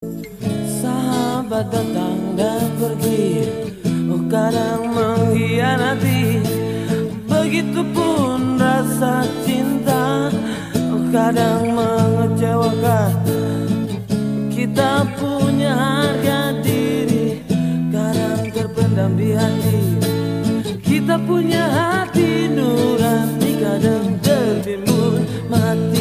Sahabat datang dan pergi, oh kadang mengkhianati. Begitupun rasa cinta, oh kadang mengecewakan. Kita punya harga diri, kadang terpendam di hati. Kita punya hati nurani, kadang tertimbun mati.